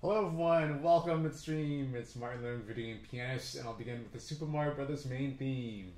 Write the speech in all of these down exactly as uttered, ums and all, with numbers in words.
Hello everyone, welcome to the stream. It's Martin learning video game pianist, and I'll begin with the Super Mario Brothers main theme.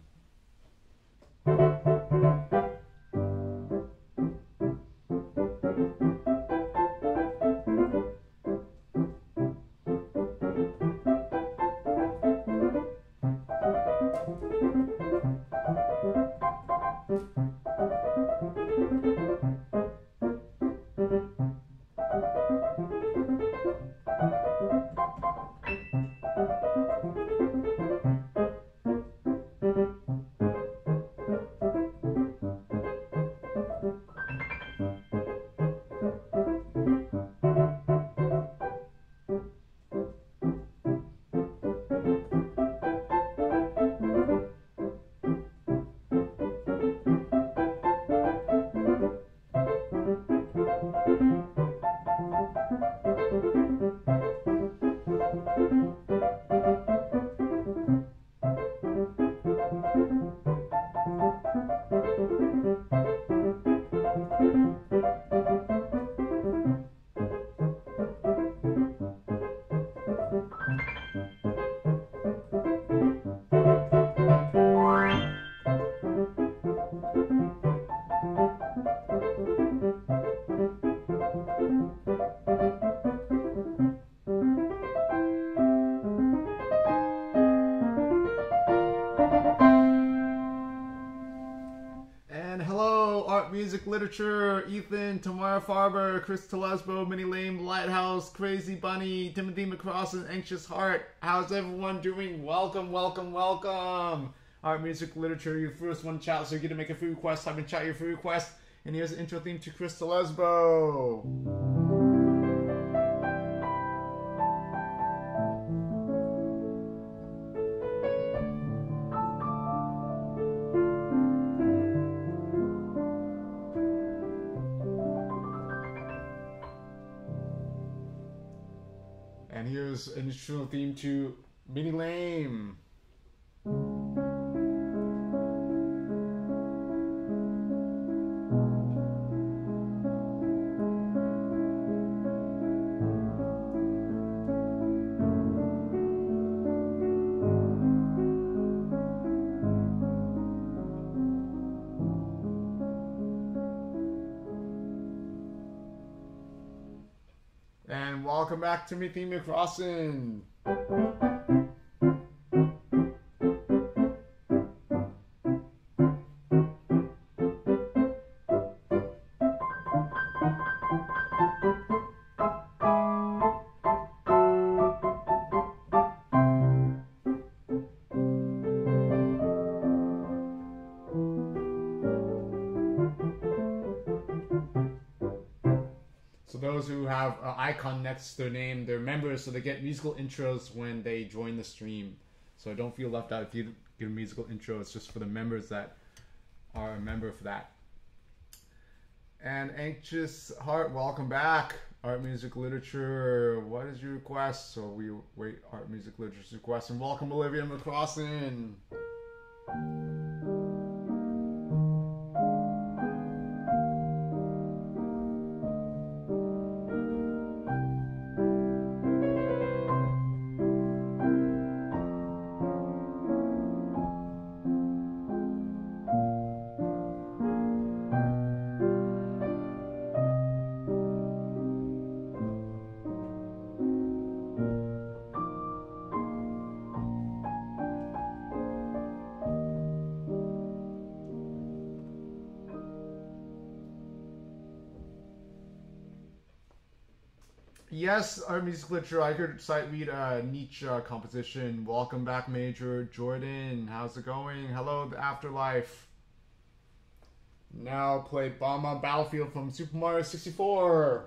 Music, literature, Ethan, Tamara Farber, Chris Telesbo, Minnie Lame, Lighthouse, Crazy Bunny, Timothy McCross, Anxious Heart. How's everyone doing? Welcome, welcome, welcome. Art, music, literature, your first one chat, so you get to make a free request. Type in chat your free request. And here's the intro theme to Chris Telesbo. And here's an instrumental theme to Minnie Lame. And welcome back to Timothy McCross. So those who have an icon next to their name, they're members, so they get musical intros when they join the stream. So don't feel left out if you get a musical intro. It's just for the members that are a member for that. And Anxious Heart, welcome back. Art, music, literature. What is your request? So we wait art, music, literature request. And welcome Olivia McCrossin. Yes, our music literature. I could sight read a Nietzsche uh, composition. Welcome back, Major Jordan. How's it going? Hello, the afterlife. Now play Bomb Battlefield from Super Mario sixty-four.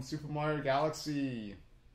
from Super Mario Galaxy.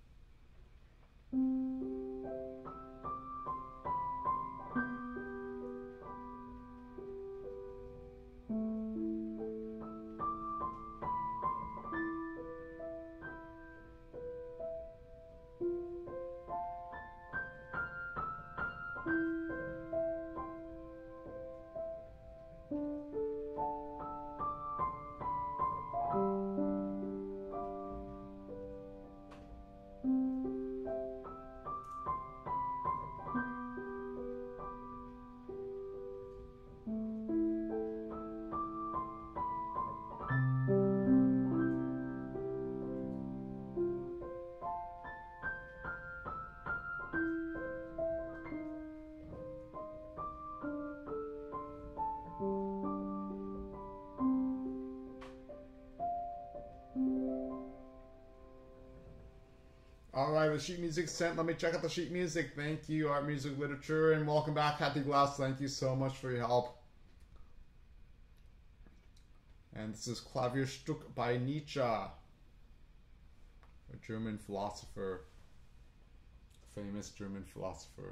Alright, the sheet music sent. Let me check out the sheet music. Thank you, Art Music Literature, and welcome back, Hattie Glass. Thank you so much for your help. And this is Klavierstück by Nietzsche, a German philosopher, famous German philosopher.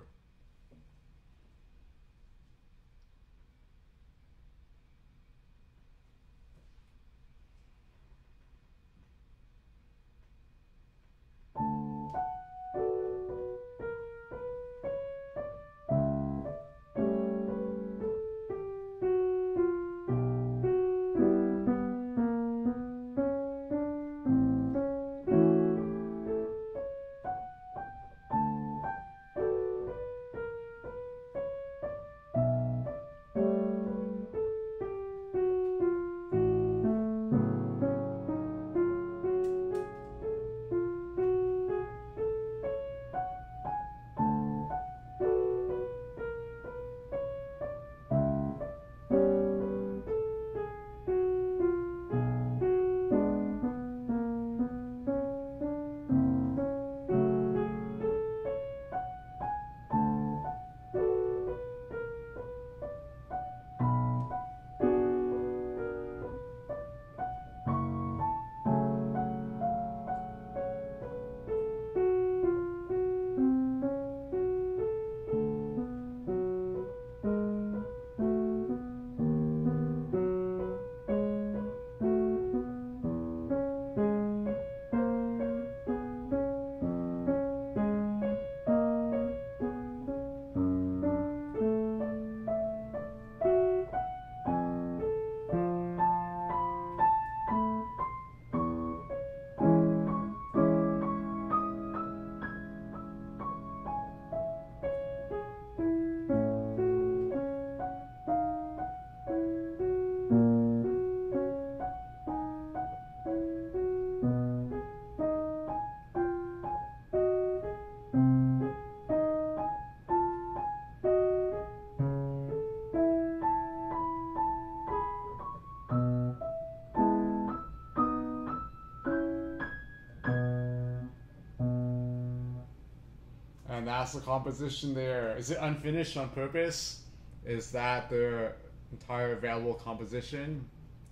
And that's the composition there. Is it unfinished on purpose? Is that their entire available composition?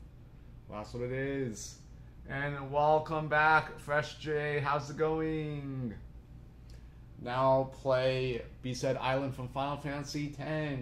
Well, that's what it is. And welcome back, Fresh J. How's it going? Now I'll play B-Side Island from Final Fantasy X.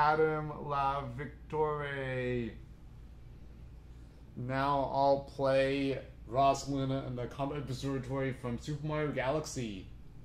Adam La Victore. Now I'll play Ross Luna and the Comet Observatory from Super Mario Galaxy.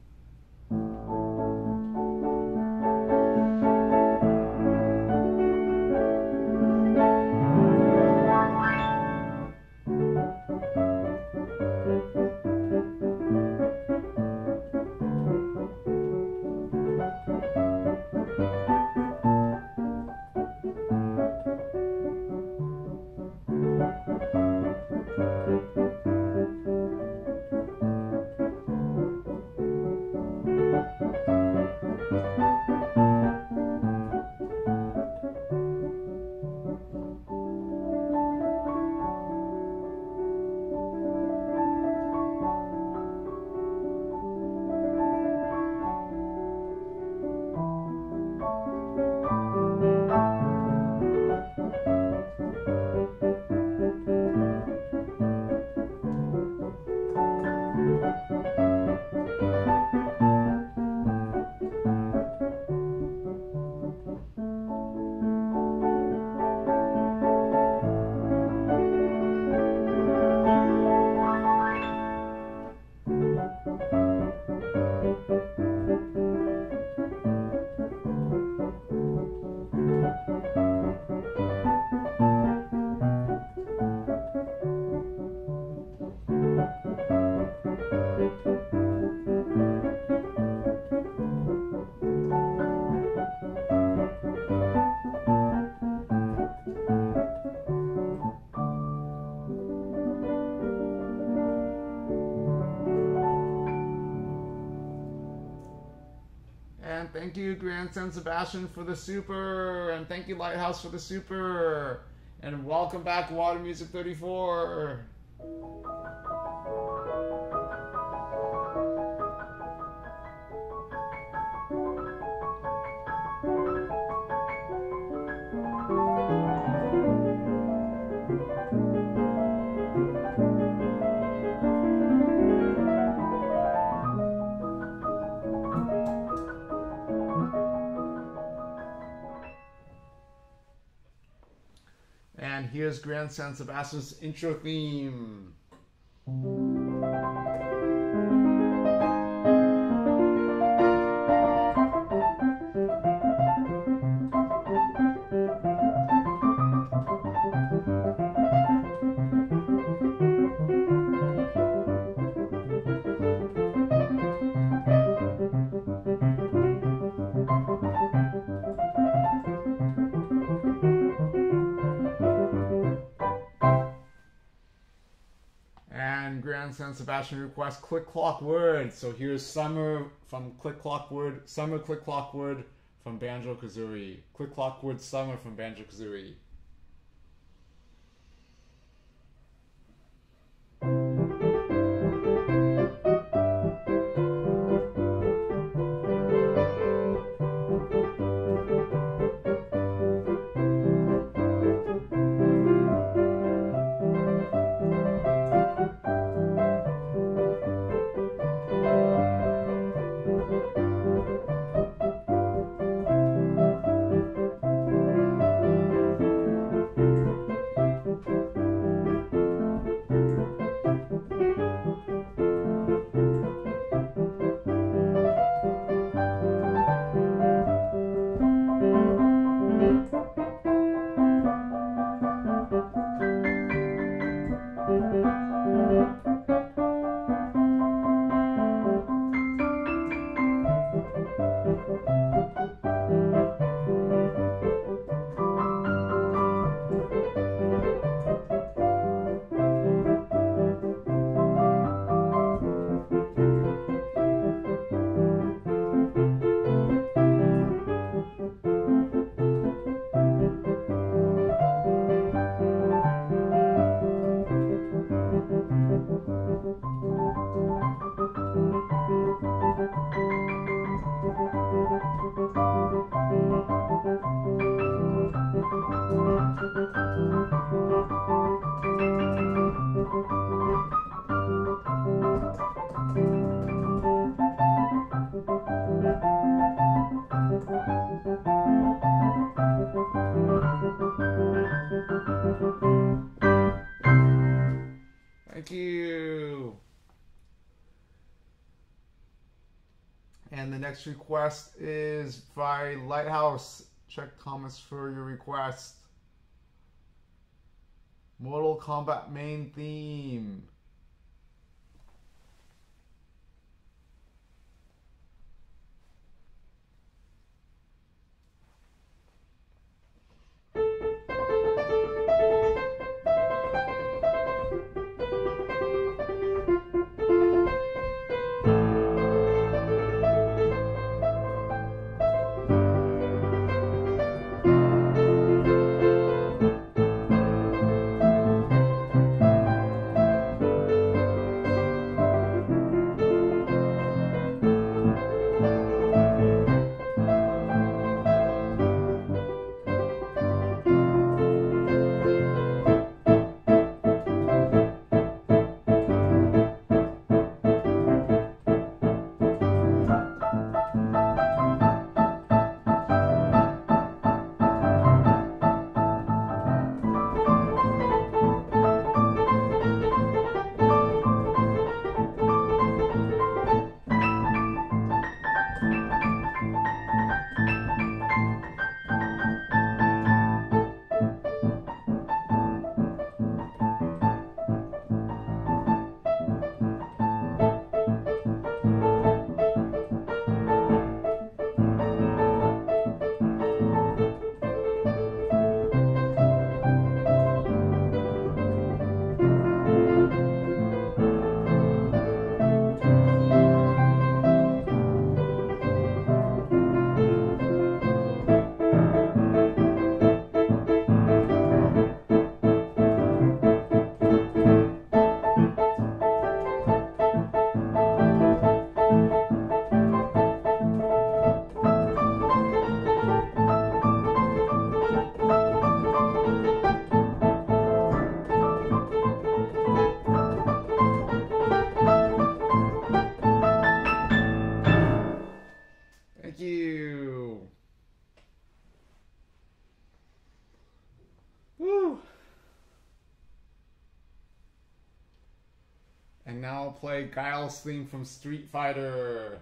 And thank you, Grand San Sebastian, for the super. And thank you, Lighthouse, for the super. And welcome back, Water Music thirty-four. And here's Grand San Sebastian's intro theme. San Sebastian requests Click Clock Word. So here's Summer from Click Clock Word. Summer Click Clock Word from Banjo Kazooie. Click Clock Word Summer from Banjo Kazooie. next request is by Lighthouse. Check comments for your request. Mortal Kombat main theme. And now I'll play Guile's theme from Street Fighter.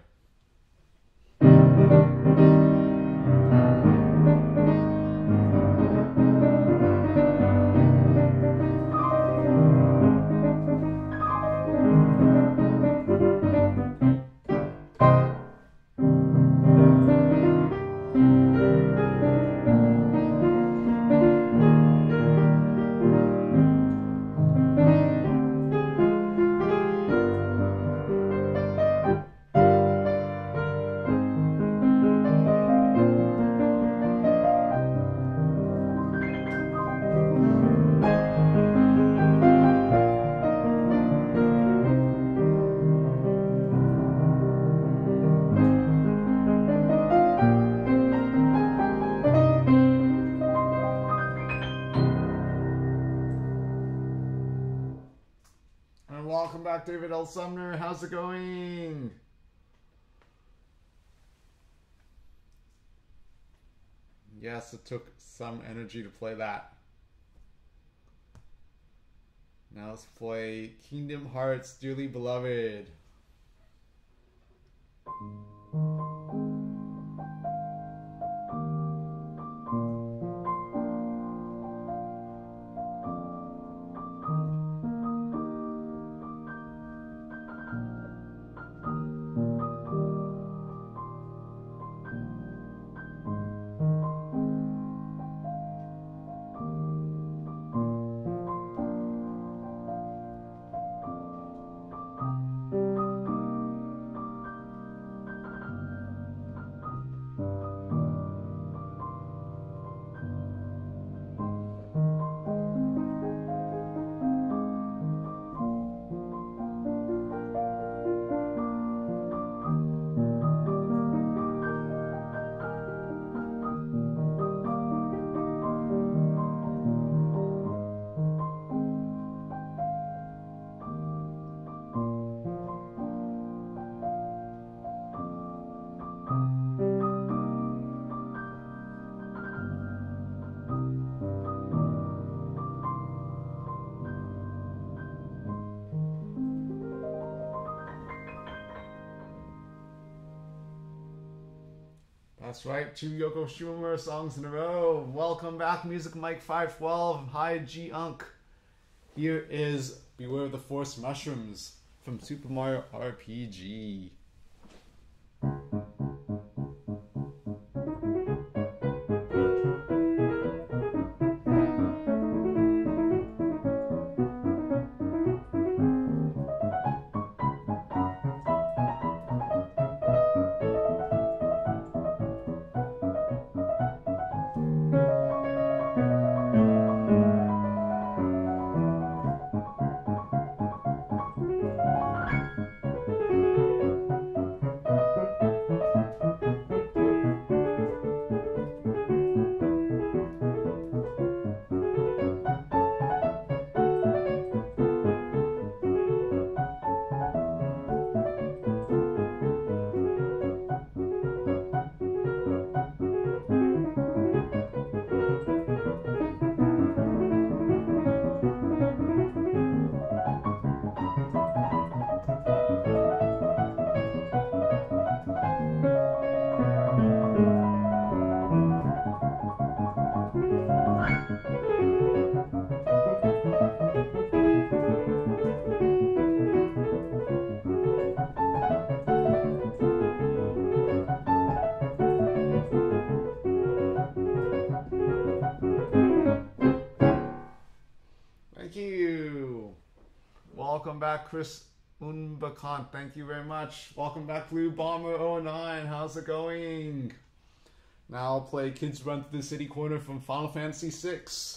Welcome back, David L. Sumner. How's it going? Yes, it took some energy to play that. Now let's play Kingdom Hearts Dearly Beloved. That's right, two Yoko Shimomura songs in a row. Welcome back, Music Mike five twelve. Hi, G Unk. Here is Beware of the Force Mushrooms from Super Mario R P G. Welcome back, Chris Unbakant. Thank you very much. Welcome back, Blue Bomber oh nine. How's it going? Now I'll play Kids Run Through the City Corner from Final Fantasy six.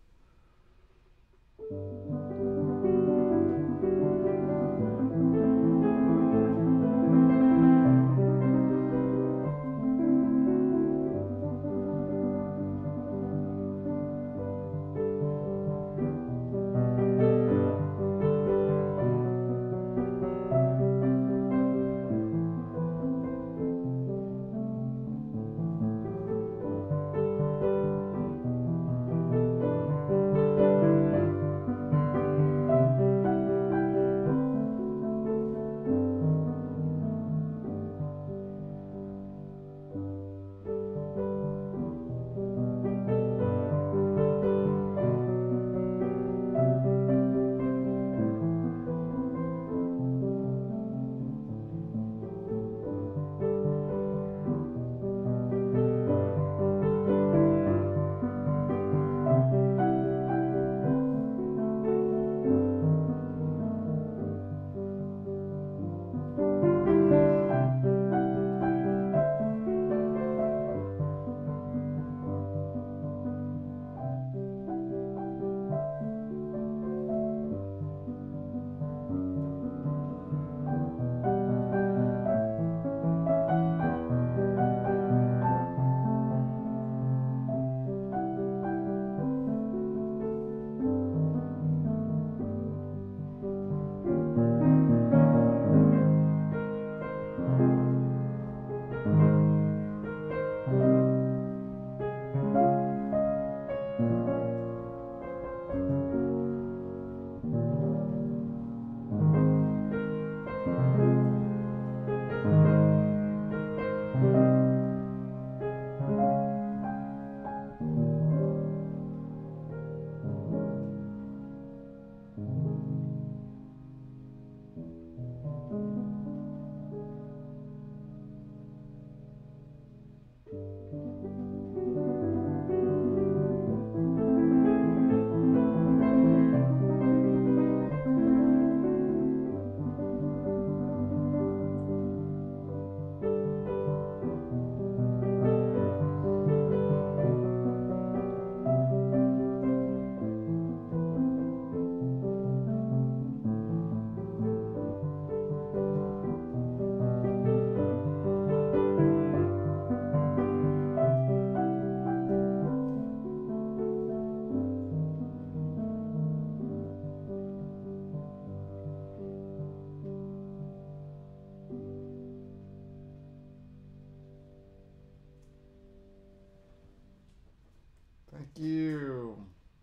Thank you.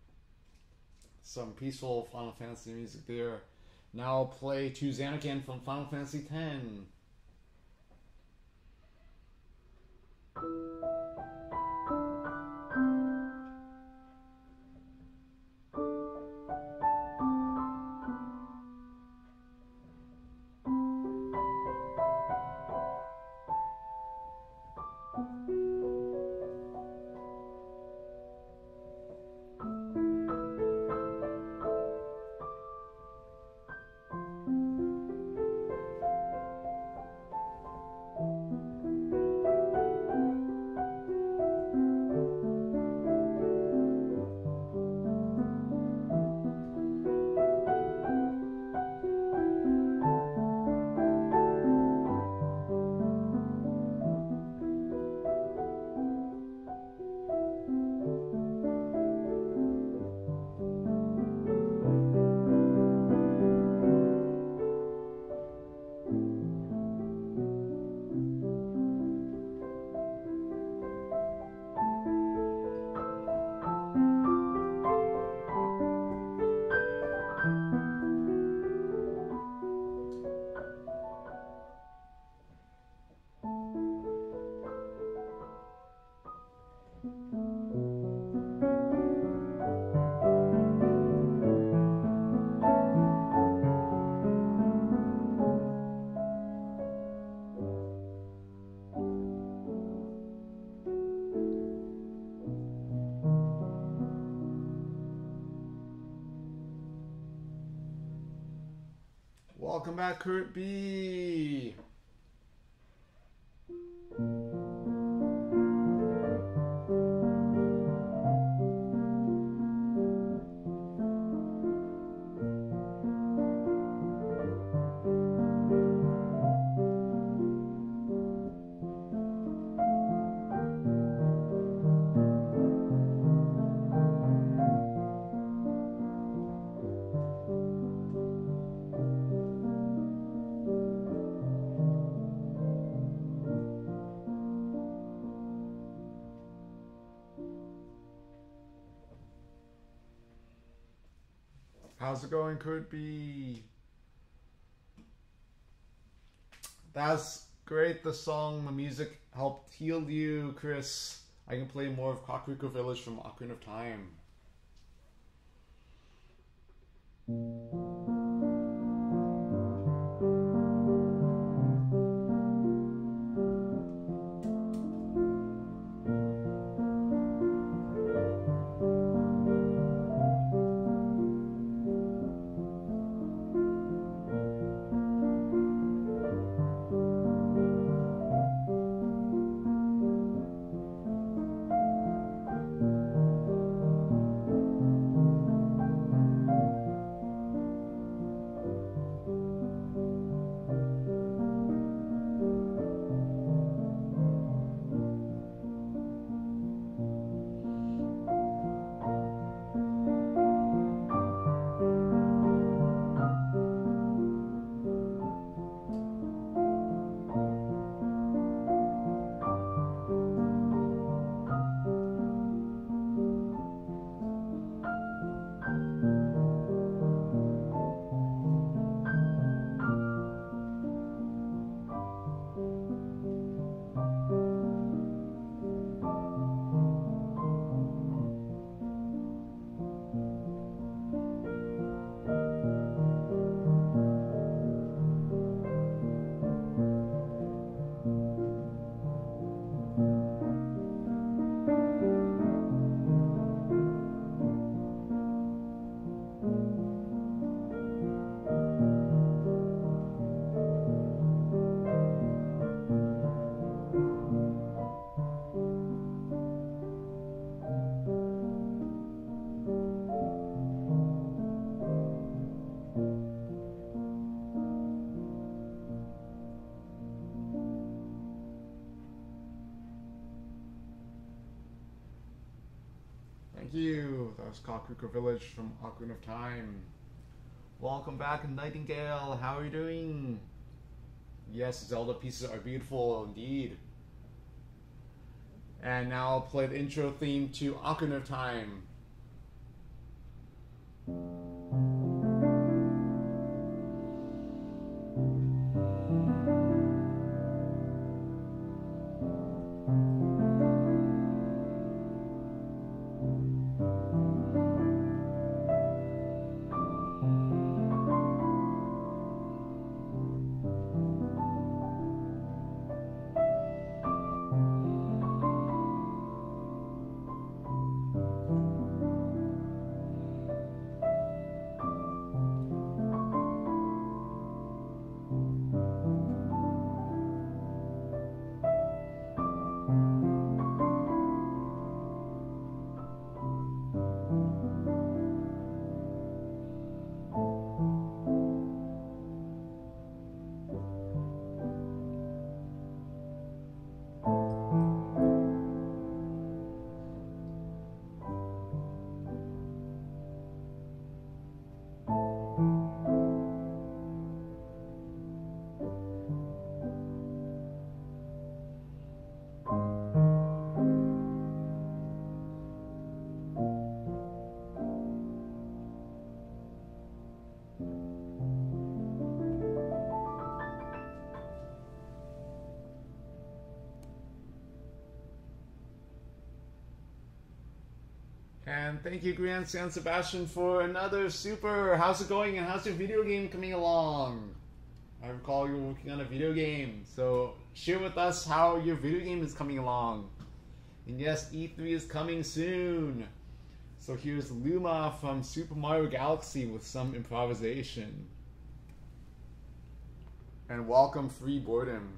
Some peaceful Final Fantasy music there. Now I'll play Choose Anakin from Final Fantasy ten. Welcome back, Kurt B. How's it going, Kurt B? That's great. The song, the music helped heal you, Chris. I can play more of Kakariko Village from Ocarina of Time. Thank you. That was Kakariko Village from Ocarina of Time. Welcome back, Nightingale. How are you doing? Yes, Zelda pieces are beautiful indeed. And now I'll play the intro theme to Ocarina of Time. And thank you, Grand San Sebastian, for another super. How's it going? And how's your video game coming along? I recall you were working on a video game, so share with us how your video game is coming along. And yes, E three is coming soon. So here's Luma from Super Mario Galaxy with some improvisation. And welcome Free Boredom.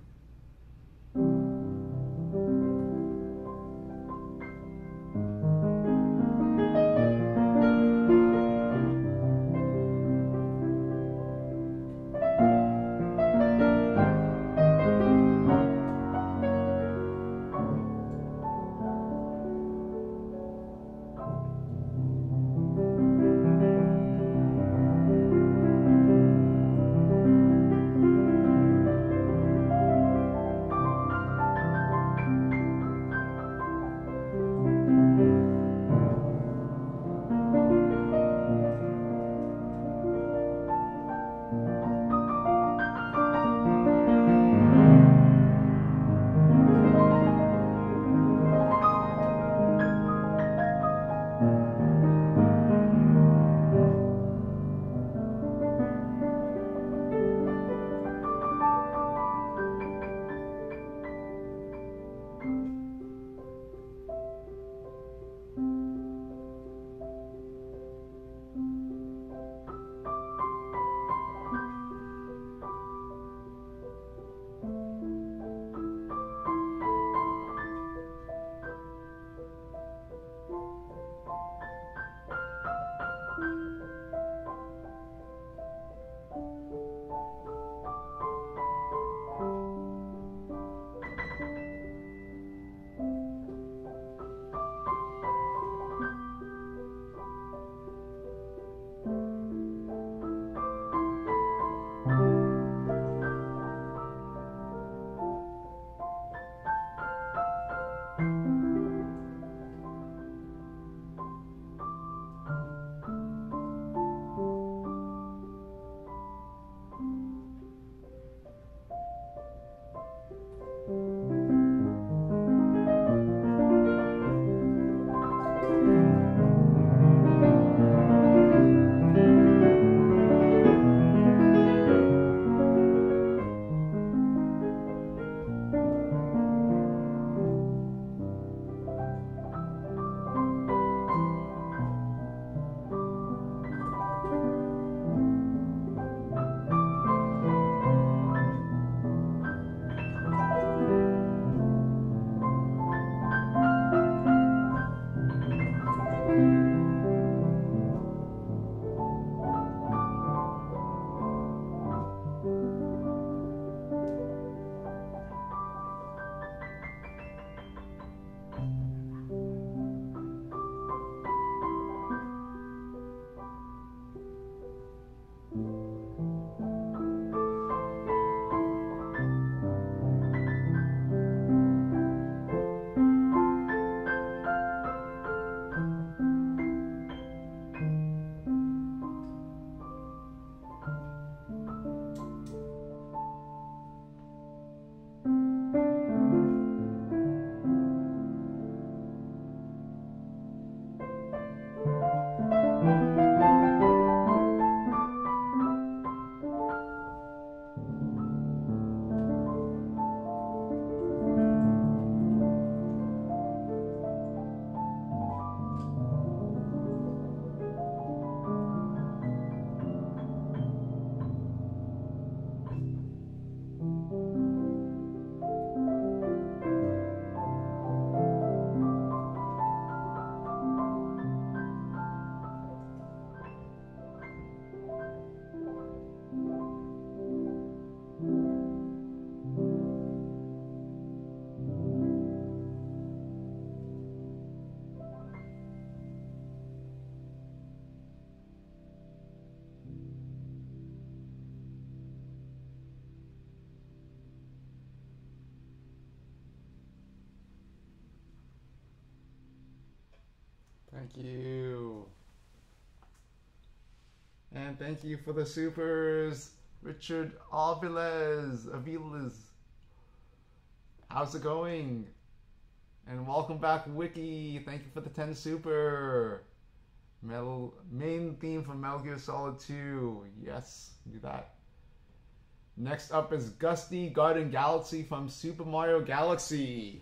Thank you. And thank you for the supers, Richard Aviles. Aviles. How's it going? And welcome back, Wiki. Thank you for the ten super. Metal, main theme from Metal Gear Solid two. Yes, do that. Next up is Gusty Garden Galaxy from Super Mario Galaxy.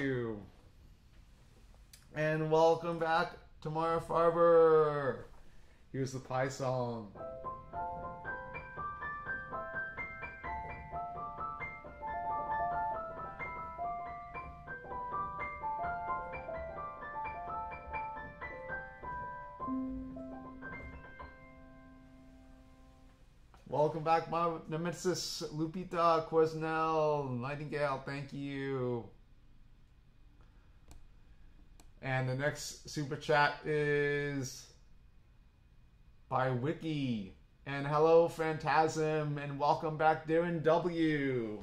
you. And welcome back, Tamara Farber. Here's the pie song. Welcome back, my nemesis Lupita Quesnel Nightingale. Thank you. And the next super chat is by Wiki. And hello, Phantasm, and welcome back, Darren W.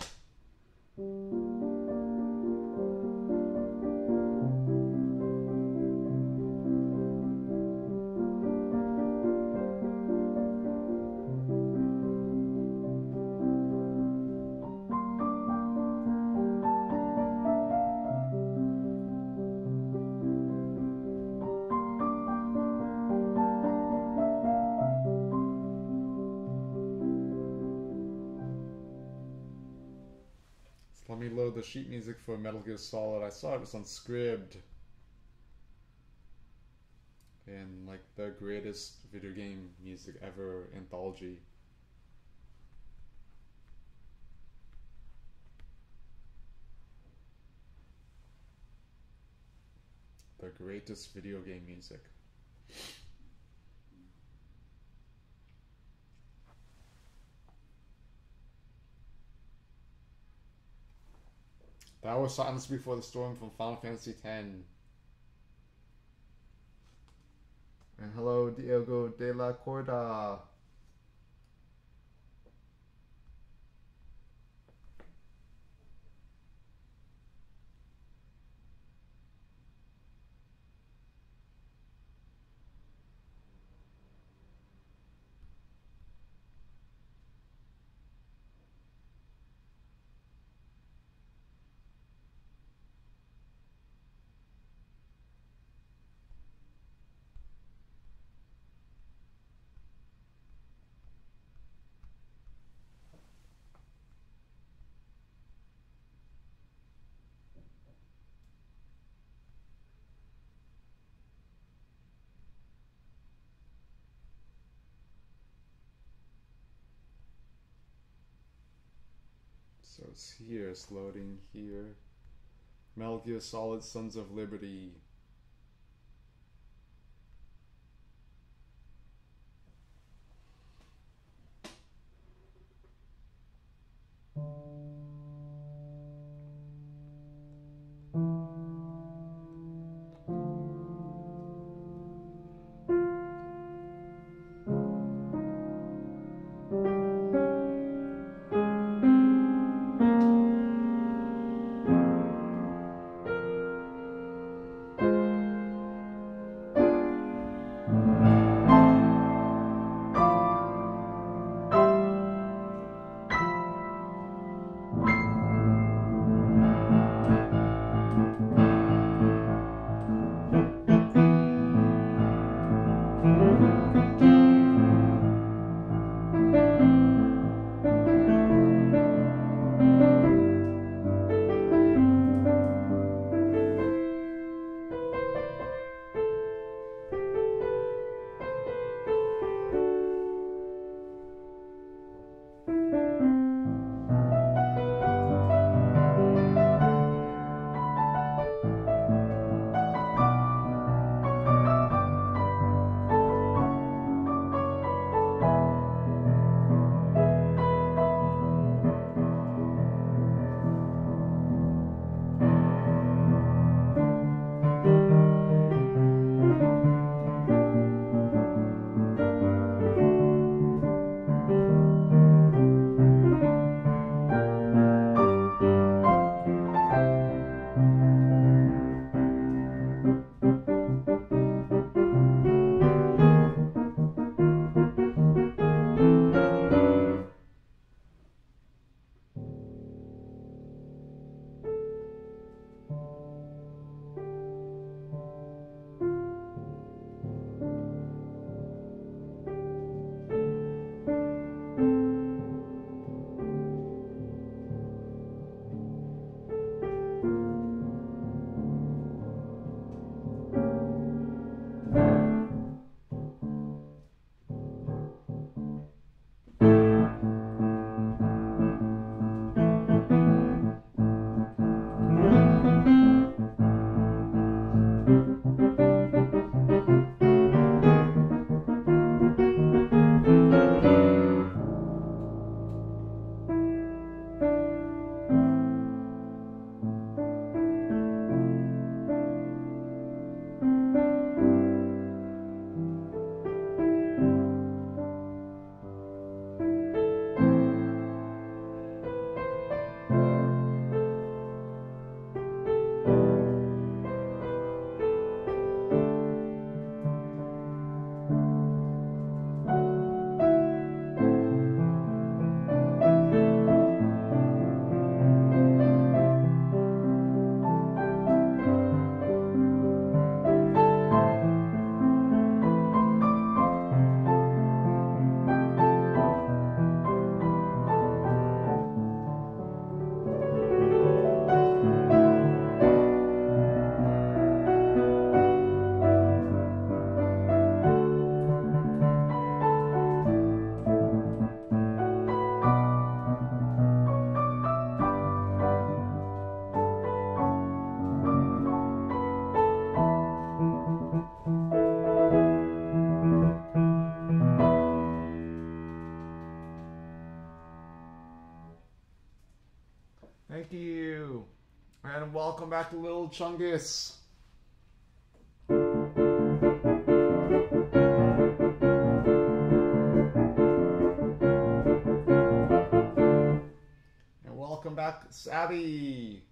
Let me load the sheet music for Metal Gear Solid. I saw it was on Scribd. And like the greatest video game music ever anthology. The greatest video game music. That was Silence Before the Storm from Final Fantasy X. And hello, Diego de la Corda. So it's here, it's loading here. Metal Gear Solid Sons of Liberty. back, Lil Chungus. And welcome back, Savvy.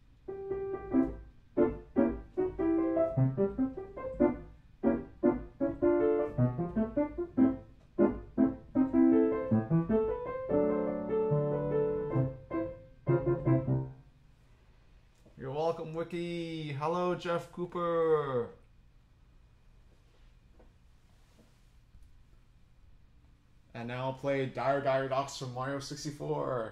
You're welcome, Wiki. Hello, Jeff Cooper. And now I'll play Dire Dire Docks from Mario sixty-four.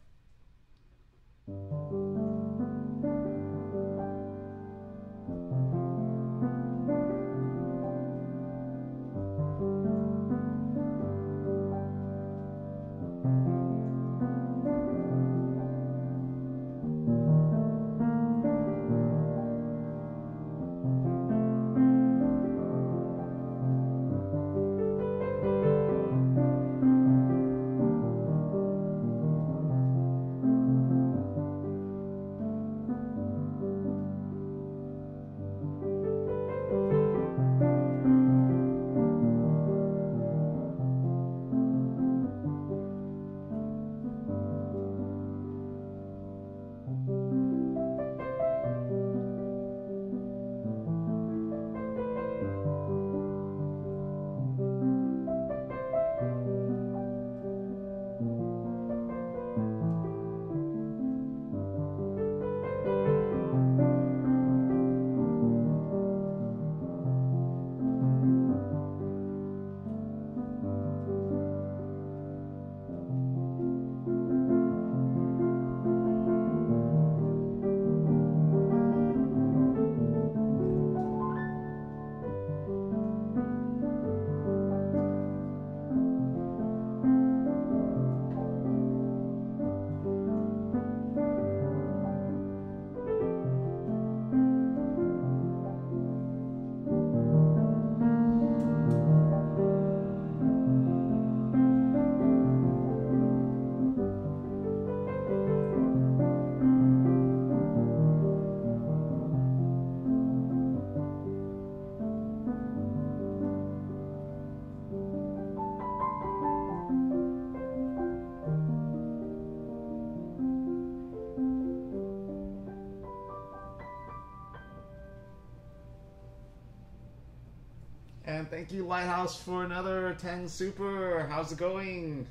And thank you, Lighthouse, for another ten super. How's it going?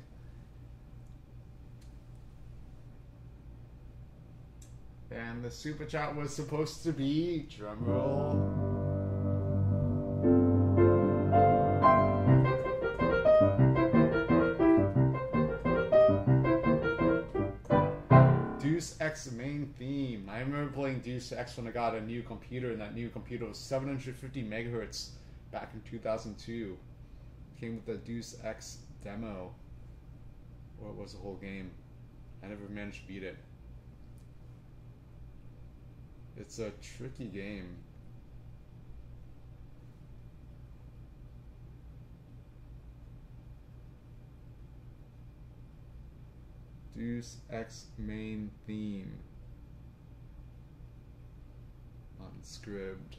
And the super chat was supposed to be, drumroll, Deus Ex main theme. I remember playing Deus Ex when I got a new computer, and that new computer was seven hundred fifty megahertz. Back in two thousand two, came with the Deus Ex demo. What was the whole game? I never managed to beat it. It's a tricky game. Deus Ex main theme on Scribd.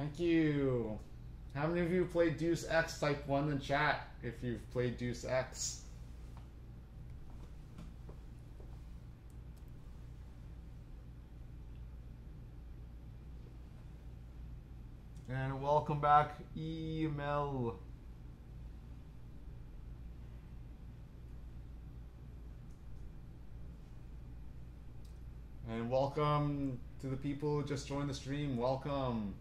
Thank you. How many of you played Deuce X? Type one in chat if you've played Deuce X. And welcome back, email. And welcome to the people who just joined the stream. Welcome.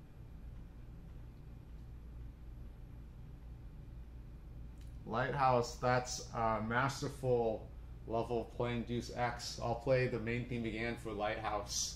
Lighthouse, that's a masterful level of playing Deuce X. I'll play the main theme again for Lighthouse.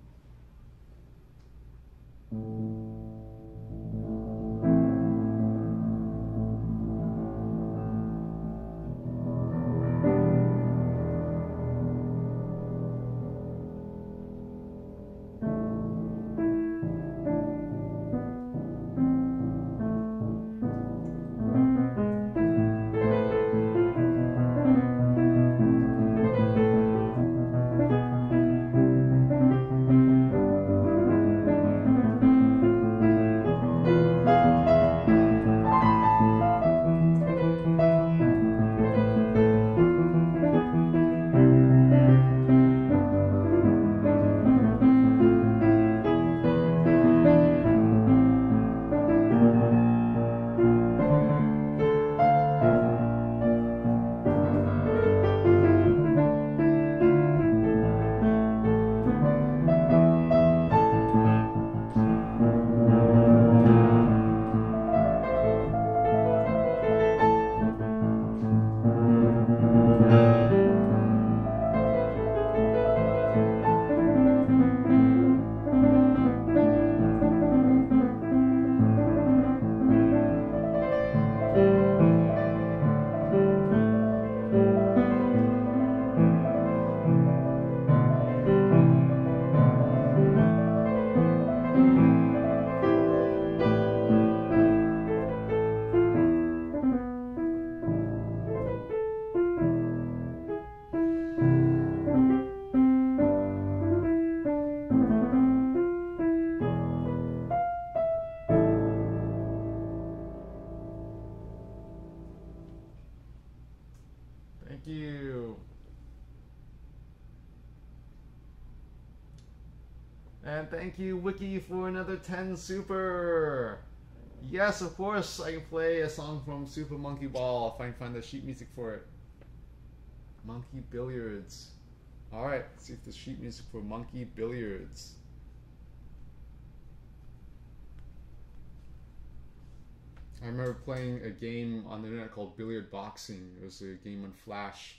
Thank you. And thank you, Wiki, for another ten super. Yes, of course, I can play a song from Super Monkey Ball if I can find the sheet music for it. Monkey Billiards. Alright, let's see if there's sheet music for Monkey Billiards. I remember playing a game on the internet called Billiard Boxing. It was a game on Flash.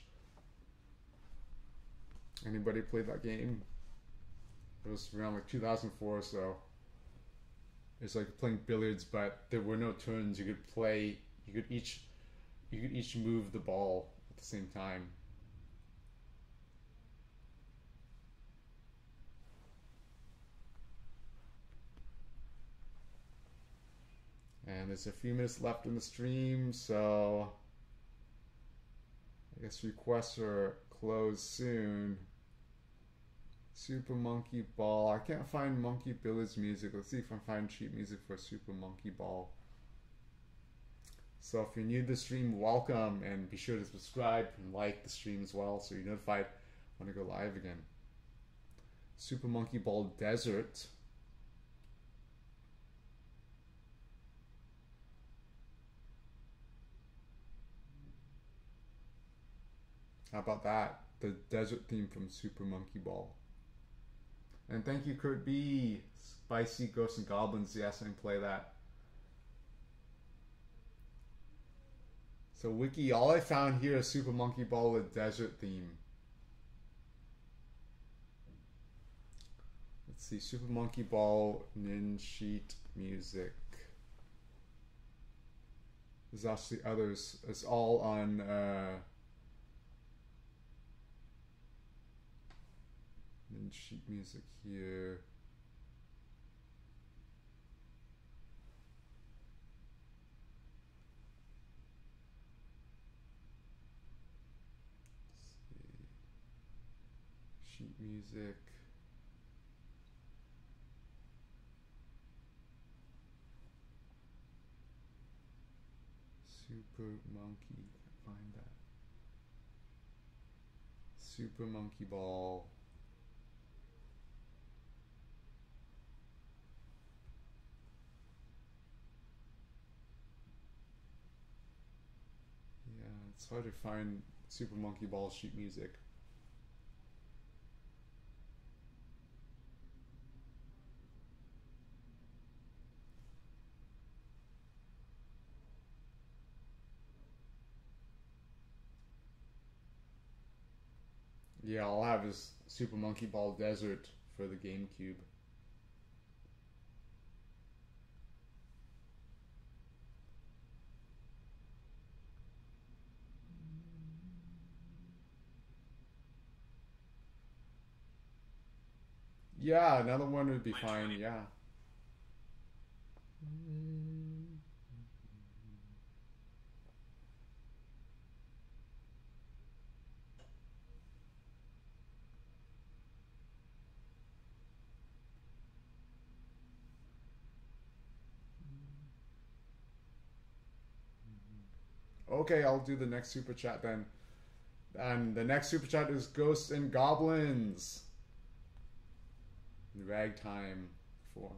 Anybody played that game? It was around like two thousand four or so. It's like playing billiards, but there were no turns. You could play. You could each. You could each move the ball at the same time. And there's a few minutes left in the stream, so I guess requests are closed soon. Super Monkey Ball. I can't find Monkey Billiards music. Let's see if I can find sheet music for Super Monkey Ball. So if you're new to the stream, welcome, and be sure to subscribe and like the stream as well so you're notified when I go live again. Super Monkey Ball Desert. How about that? The desert theme from Super Monkey Ball. And thank you, Kurt B. Spicy Ghosts and Goblins. Yes, I can play that. So Wiki, all I found here is Super Monkey Ball with desert theme. Let's see, Super Monkey Ball nin sheet music. There's actually others. It's all on uh nin sheet music here. Sheet music. Super Monkey. Find that. Super Monkey Ball. Yeah, it's hard to find Super Monkey Ball sheet music. Yeah, all I have is Super Monkey Ball Desert for the GameCube. Yeah, another one would be fine, yeah. Okay, I'll do the next super chat then. And the next super chat is Ghosts and Goblins in ragtime form.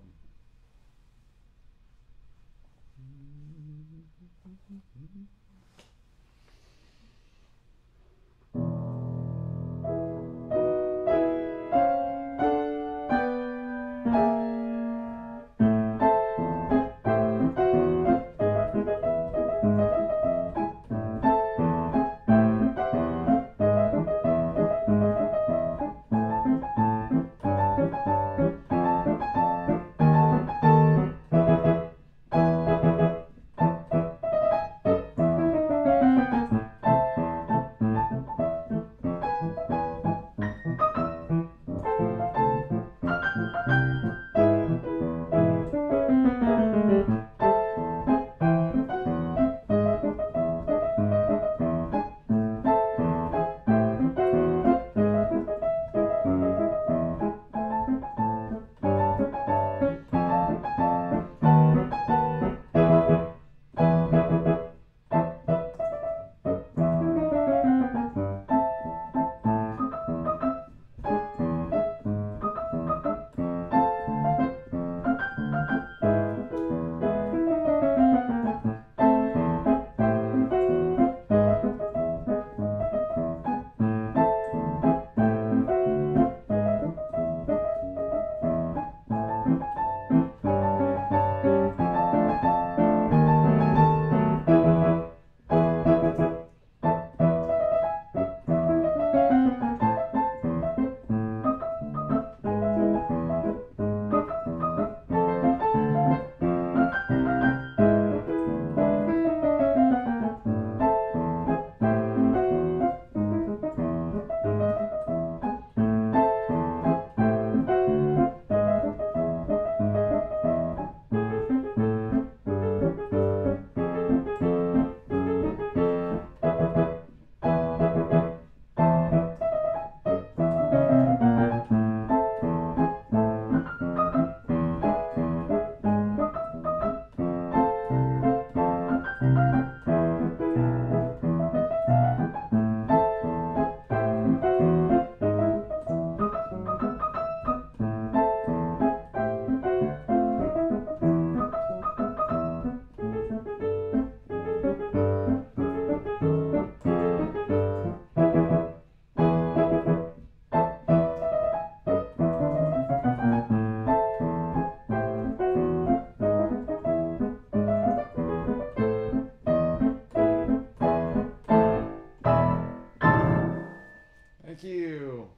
Thank you.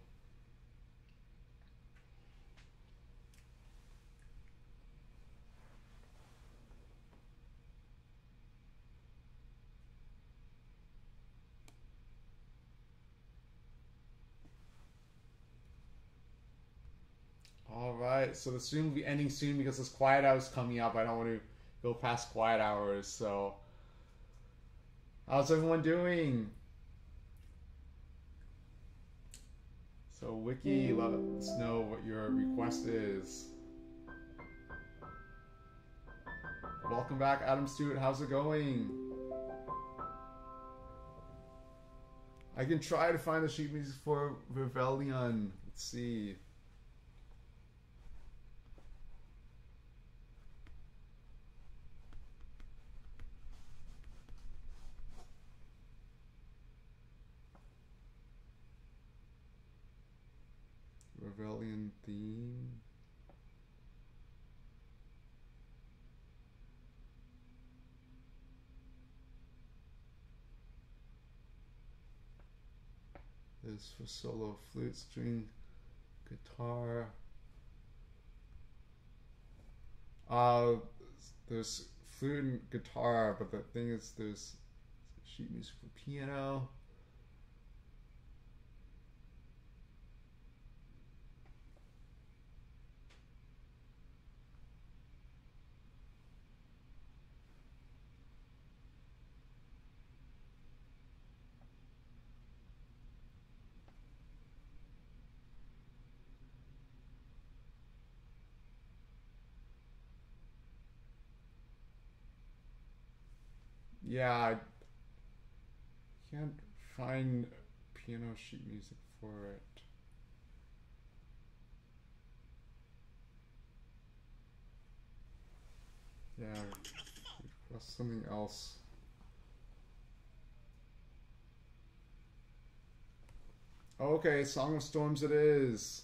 All right, so the stream will be ending soon because this quiet hour is coming up. I don't want to go past quiet hours. So, how's everyone doing? So, Wiki, let us know what your request is. Welcome back, Adam Stewart. How's it going? I can try to find the sheet music for Rebellion. Let's see. Rebellion theme. This for solo flute, string, guitar. Uh, there's flute and guitar, but the thing is, there's sheet music for piano. Yeah, I can't find piano sheet music for it. Yeah, request something else. Okay, Song of Storms it is.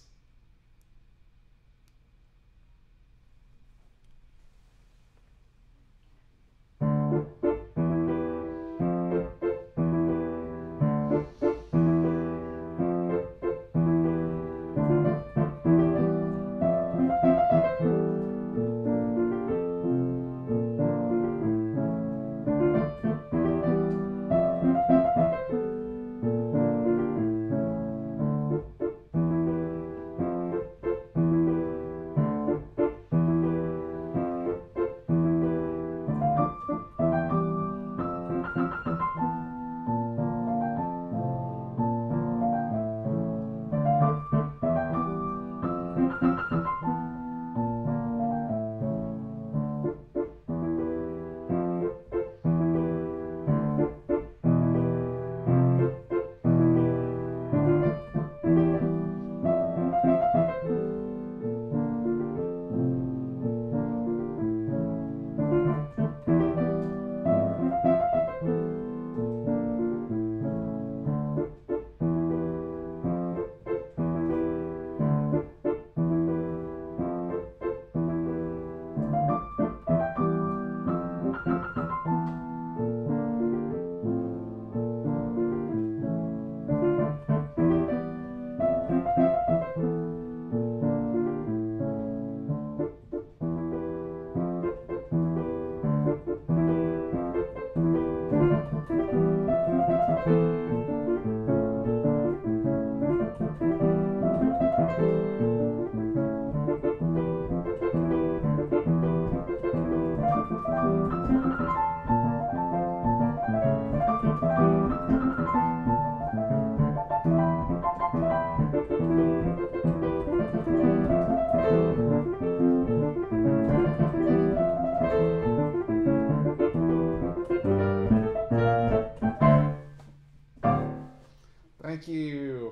Thank you.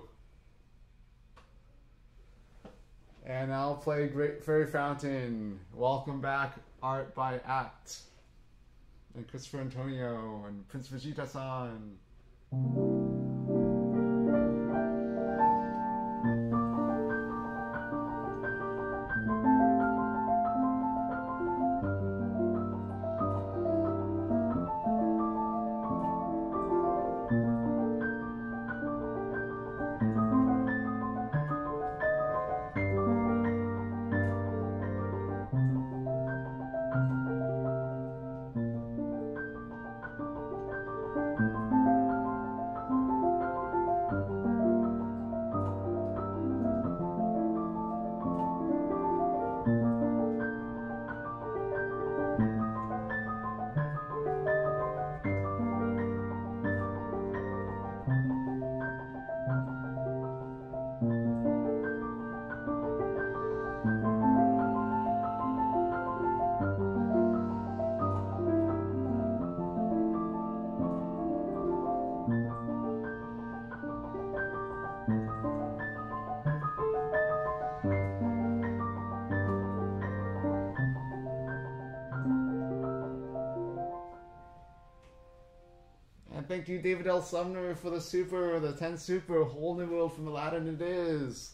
And I'll play Great Fairy Fountain. Welcome back, Art by Act. And Christopher Antonio and Prince Vegeta-san. And thank you, David L. Sumner, for the super, the ten super, whole new world from Aladdin it is.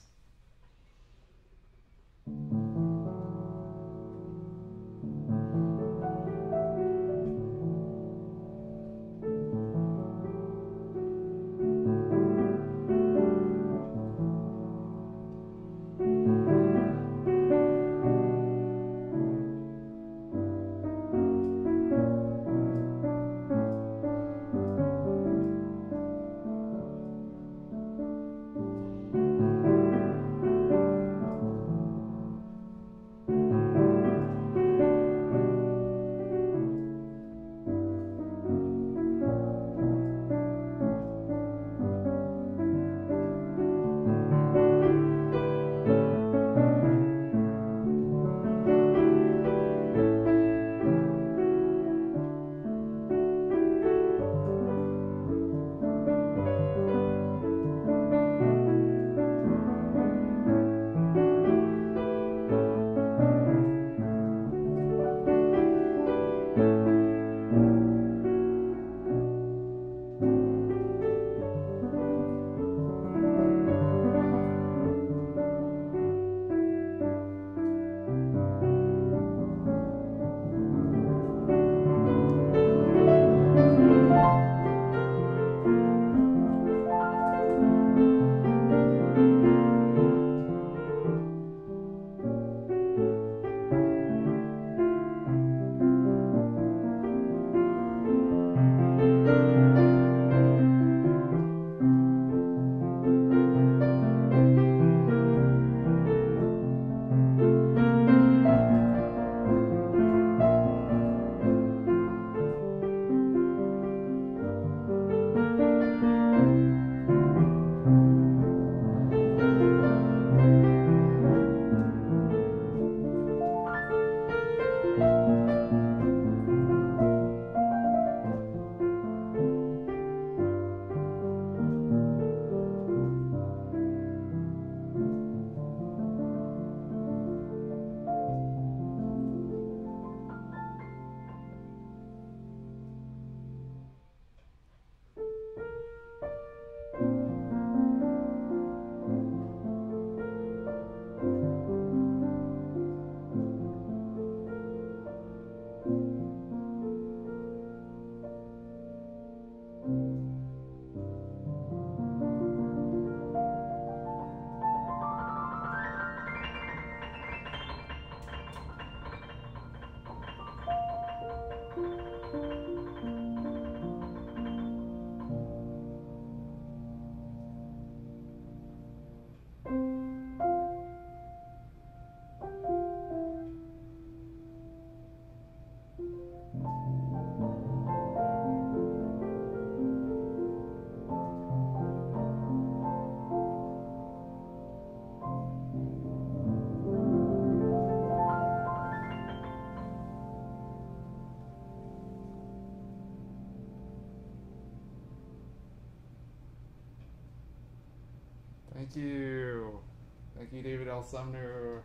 Thank you. Thank you, David L. Sumner.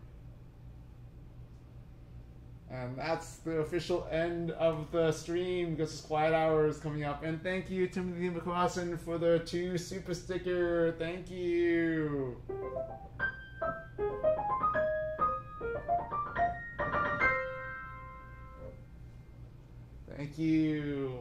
And that's the official end of the stream because it's quiet hours coming up. And thank you, Timothy McCrossan, for the two super sticker. Thank you. Thank you.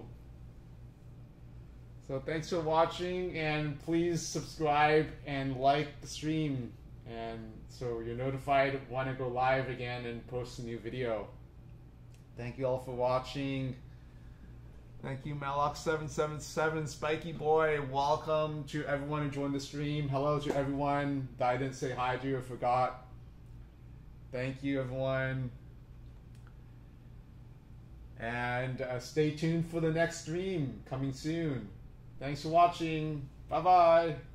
So thanks for watching, and please subscribe and like the stream, and so you're notified when I go live again and post a new video. Thank you all for watching. Thank you, Malox seven seven seven, Spiky Boy. Welcome to everyone who joined the stream. Hello to everyone that I didn't say hi to or forgot. Thank you, everyone. And uh, stay tuned for the next stream coming soon. Thanks for watching. Bye-bye.